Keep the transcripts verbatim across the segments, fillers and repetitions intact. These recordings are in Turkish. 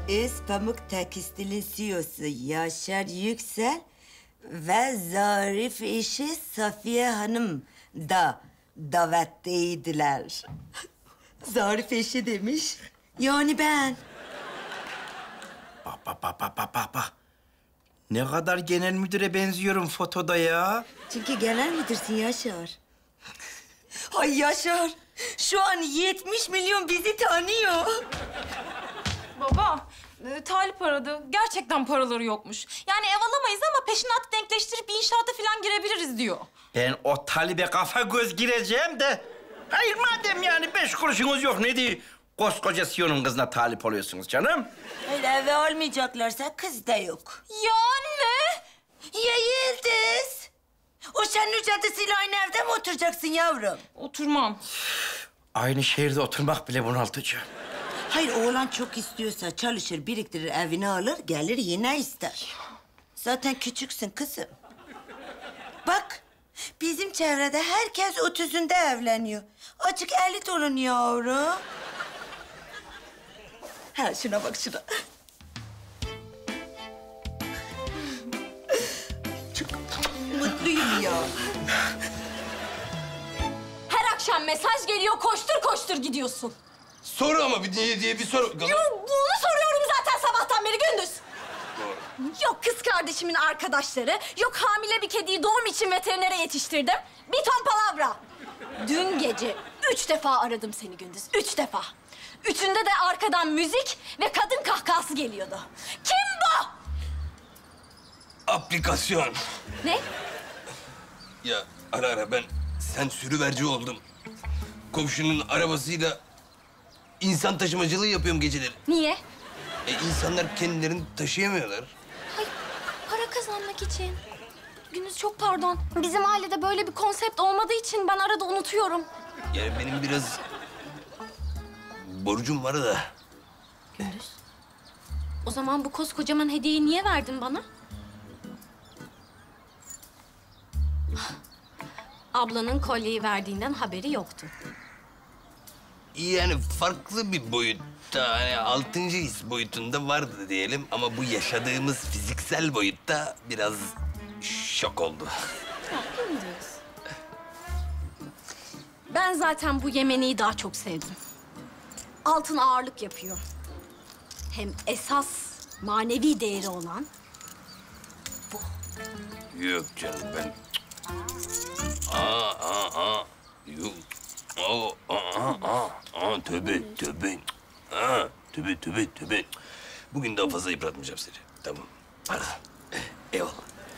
Öz Pamuk Tekstil'in C E O'su Yaşar Yüksel ve zarif eşi Safiye Hanım da davetteydiler. Zarif eşi demiş, yani ben. Bak, bak, bak, bak, bak, bak, bak. Ne kadar genel müdüre benziyorum fotoda ya. Çünkü genel müdürsün Yaşar. Ay Yaşar, şu an yetmiş milyon bizi tanıyor. Baba, e, Talip aradı. Gerçekten paraları yokmuş. Yani ev alamayız ama peşinatı denkleştirip bir inşaata falan girebiliriz diyor. Ben o talibe kafa göz gireceğim de... Hayır madem yani beş kuruşunuz yok ne diye... Koskoca C E O'nun kızına talip oluyorsunuz canım. Öyle eve almayacaklarsa kız da yok. Ya anne! Ya Yıldız? O Şenur Caddesi'yle aynı evde mi oturacaksın yavrum? Oturmam. Aynı şehirde oturmak bile bunaltıcı. Hayır, oğlan çok istiyorsa çalışır, biriktirir, evini alır, gelir yine ister. Zaten küçüksün kızım. Bak, bizim çevrede herkes otuzunda evleniyor. Açık elit olun yavrum. Ha, şuna bak şuna. Çok mutluyum ya. Her akşam mesaj geliyor, koştur koştur gidiyorsun. Soru ama bir diye, diye bir soru. Yo, bunu soruyorum zaten sabahtan beri Gündüz. Yok kız kardeşimin arkadaşları, yok hamile bir kediyi doğum için veterinere yetiştirdim. Bir ton palavra. Dün gece üç defa aradım seni Gündüz, üç defa. Üçünde de arkadan müzik ve kadın kahkahası geliyordu. Kim bu? Aplikasyon. Ne? Ya ara ara ben sen sürüverci oldum. Komşunun arabasıyla insan taşımacılığı yapıyorum geceleri. Niye? E insanlar kendilerini taşıyamıyorlar. Ay, para kazanmak için. Gündüz çok pardon. Bizim ailede böyle bir konsept olmadığı için ben arada unutuyorum. Yani benim biraz borcum var da. Gündüz. O zaman bu koskocaman hediyeyi niye verdin bana? Ablanın kolyeyi verdiğinden haberi yoktu. Yani farklı bir boyutta, hani altıncı his boyutunda vardı diyelim. Ama bu yaşadığımız fiziksel boyutta biraz şok oldu. Gündüz. Ben zaten bu Yemeni'yi daha çok sevdim. Altın ağırlık yapıyor. Hem esas manevi değeri olan bu. Yok canım ben... Aa, aa, aa. Yok. Aa, aa, aa, aa. Tövbe, tövbe. Aa, tövbe, tövbe, tövbe. Bugün daha fazla yıpratmayacağım seni. Tamam. Hadi. Eyvallah.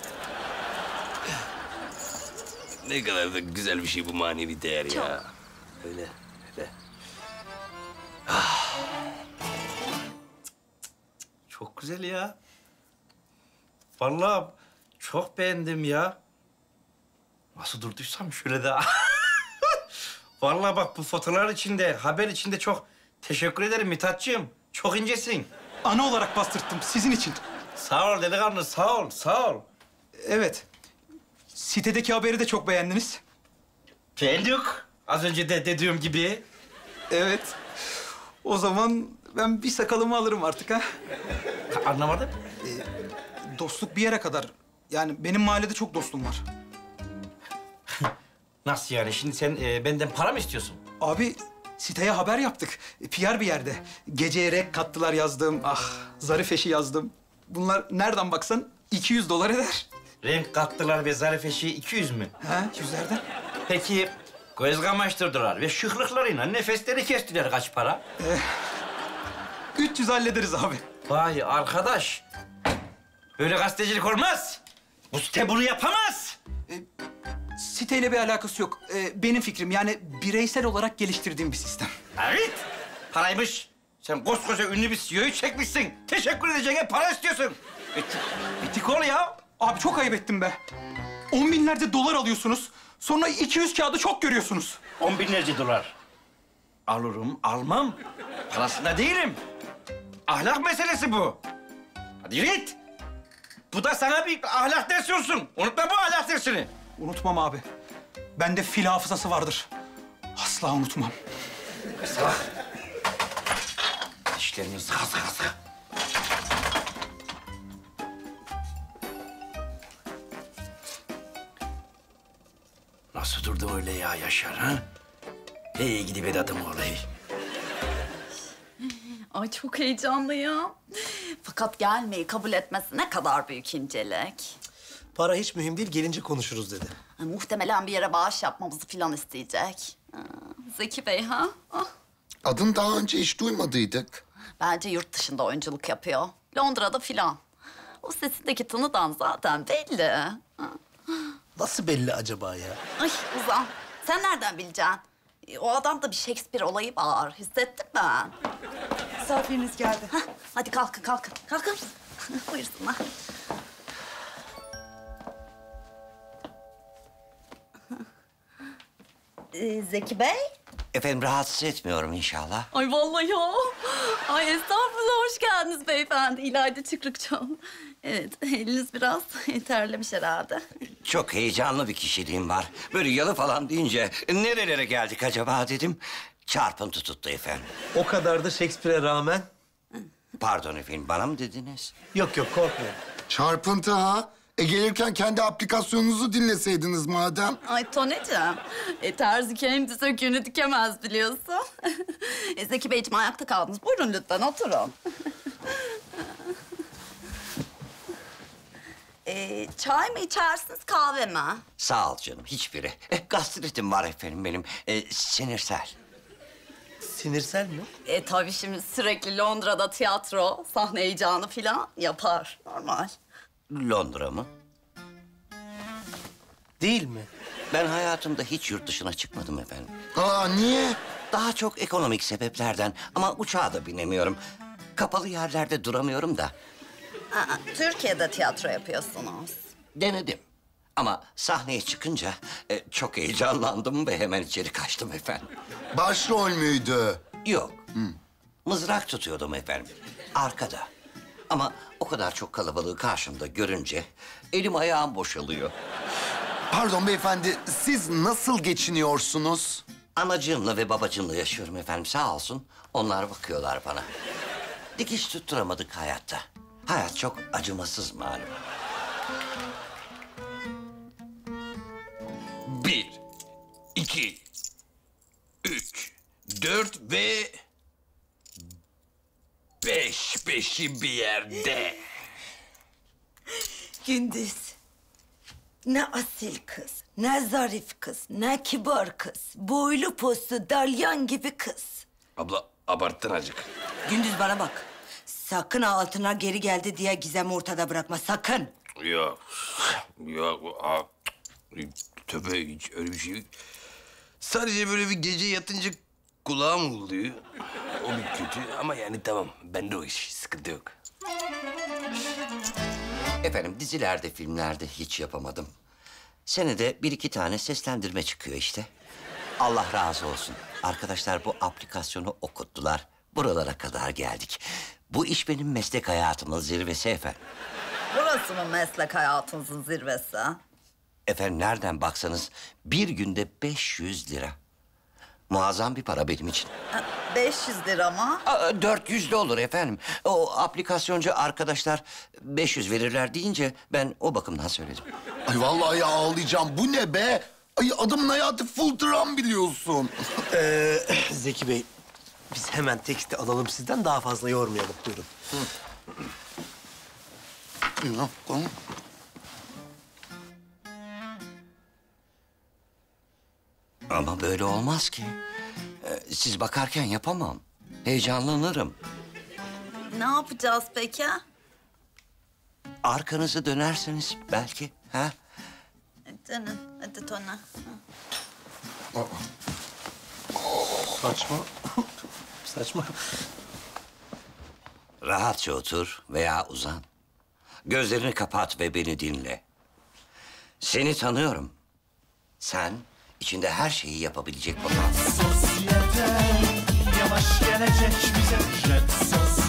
Ne kadar da güzel bir şey bu manevi değer Çok. ya. Öyle, öyle. Ah. Çok güzel ya. Vallahi çok beğendim ya. Nasıl durduysam şöyle de. Vallahi bak bu fotoğraflar içinde, haber içinde çok teşekkür ederim Mithatçığım. Çok incesin. Ana olarak bastırttım sizin için. Sağ ol delikanlı, sağ ol, sağ ol. Evet. Sitedeki haberi de çok beğendiniz. Beğendik. Az önce de dediğim gibi. Evet. O zaman ben bir sakalımı alırım artık ha. Anlamadım. Dostluk bir yere kadar. Yani benim mahallede çok dostum var. Nasıl yani? Şimdi sen e, benden para mı istiyorsun? Abi siteye haber yaptık. P R bir yerde. Geceye rek kattılar yazdım. Ah zarif eşi yazdım. Bunlar nereden baksan iki yüz dolar eder. Renk kattılar ve zarif eşiği iki yüz mü? Ha yüzlerden. Peki göz kamaştırdılar ve şıklıklarıyla nefesleri kestiler kaç para? üç yüz hallederiz abi. Vay arkadaş. Böyle gazetecilik olmaz. Bu site bunu yapamaz. Siteyle bir alakası yok. Ee, benim fikrim yani bireysel olarak geliştirdiğim bir sistem. Evet. Paraymış. Sen koskoca ünlü bir C E O'yu çekmişsin. Teşekkür edeceğine para istiyorsun. Bitik, bitik ol ya. Abi çok ayıp ettim be. On binlerce dolar alıyorsunuz. Sonra iki yüz kağıdı çok görüyorsunuz. On binlerce dolar. Alırım, almam. Parasında değilim. Ahlak meselesi bu. Hadi yürü git. Bu da sana bir ahlak dersi olsun. Unutma bu ahlak dersini. Unutmam abi. Bende fil hafızası vardır. Asla unutmam. Salak. Dişlerimi sıka sıka sıka. durdun öyle ya Yaşar ha? Hey gidi Vedat'ım olayı. Ay çok heyecanlı ya. Fakat gelmeyi kabul etmesi ne kadar büyük incelik. Para hiç mühim değil, gelince konuşuruz dedi. Ay, muhtemelen bir yere bağış yapmamızı falan isteyecek. Ha, Zeki Bey ha? Ah. Adını daha önce hiç duymadıydık. Bence yurt dışında oyunculuk yapıyor. Londra'da filan. O sesindeki tınıdan zaten belli. Ha. Nasıl belli acaba ya? Ay Ozan, sen nereden bileceksin? E, O adamda bir Shakespeare olayı var. Hissettim ben. Misafiriniz geldi. Hah, hadi kalkın, kalkın. Kalkın. Buyursunlar. Ee, Zeki Bey? Efendim rahatsız etmiyorum inşallah. Ay vallahi ya. Ay estağfurullah, hoş geldiniz beyefendi. İlayda Çıkrıkçıoğlu. Evet, eliniz biraz terlemiş herhalde. Çok heyecanlı bir kişiliğim var. Böyle yalı falan deyince nerelere geldik acaba dedim. Çarpıntı tuttu efendim. O kadar da Shakespeare'e rağmen. Pardon efendim, bana mı dediniz? Yok yok, korkmayın. Çarpıntı ha. E gelirken kendi aplikasyonunuzu dinleseydiniz madem. Ay Toneciğim, e, terzi kendi söküğünü dikemez biliyorsun. e, Zeki Beyciğim ayakta kaldınız. Buyurun lütfen oturun. e, çay mı içersiniz, kahve mi? Sağ ol canım, hiçbiri. E, gastritim var efendim benim, e, sinirsel. Sinirsel mi? E tabii şimdi sürekli Londra'da tiyatro, sahne heyecanı falan yapar. Normal. Londra mı? Değil mi? Ben hayatımda hiç yurt dışına çıkmadım efendim. Aa niye? Daha çok ekonomik sebeplerden ama uçağa da binemiyorum. Kapalı yerlerde duramıyorum da. Aa, Türkiye'de tiyatro yapıyorsunuz. Denedim. Ama sahneye çıkınca e, çok heyecanlandım ve hemen içeri kaçtım efendim. Başrol müydü? Yok. Mızrak tutuyordum efendim. Arkada. Ama o kadar çok kalabalığı karşımda görünce elim ayağım boşalıyor. Pardon beyefendi, siz nasıl geçiniyorsunuz? Anacığımla ve babacığımla yaşıyorum efendim, sağ olsun. Onlar bakıyorlar bana. Dikiş tutturamadık hayatta. Hayat çok acımasız malum. Bir, iki, üç, dört ve beş. Beşi bir yerde. Gündüz. Ne asil kız, ne zarif kız, ne kibar kız. Boylu poslu dalyan gibi kız. Abla abarttın azıcık. Gündüz bana bak. Sakın ha altına geri geldi diye Gizem'i ortada bırakma, sakın. Yok, yok. Aa, tövbe hiç öyle bir şey yok. Sadece böyle bir gece yatınca kulağım oluyor. O bir kötü ama yani tamam. Bende o iş, sıkıntı yok. Efendim dizilerde, filmlerde hiç yapamadım. Senede bir iki tane seslendirme çıkıyor işte. Allah razı olsun. Arkadaşlar bu aplikasyonu okuttular. Buralara kadar geldik. Bu iş benim meslek hayatımın zirvesi efendim. Burası mı meslek hayatınızın zirvesi? Efendim nereden baksanız bir günde beş yüz lira. Muazzam bir para benim için. Ha, beş yüz lira mı? Aa, dört yüz de olur efendim. O aplikasyoncu arkadaşlar beş yüz verirler deyince ben o bakımdan söyledim. Ay vallahi ya ağlayacağım. Bu ne be? Ay adamın hayatı full dram biliyorsun. Ee, Zeki Bey, biz hemen teksti alalım sizden, daha fazla yormayalım. Buyurun. Ya, tamam. Ama böyle olmaz ki. Ee, siz bakarken yapamam. Heyecanlanırım. Ne yapacağız peki? Arkanızı dönerseniz belki. Ha? Canım, hadi Tona. Saçma. Saçma. Rahatça otur veya uzan. Gözlerini kapat ve beni dinle. Seni tanıyorum. Sen içinde her şeyi yapabilecek potansiyel. Sosyete yavaş gelecek bize jet sos.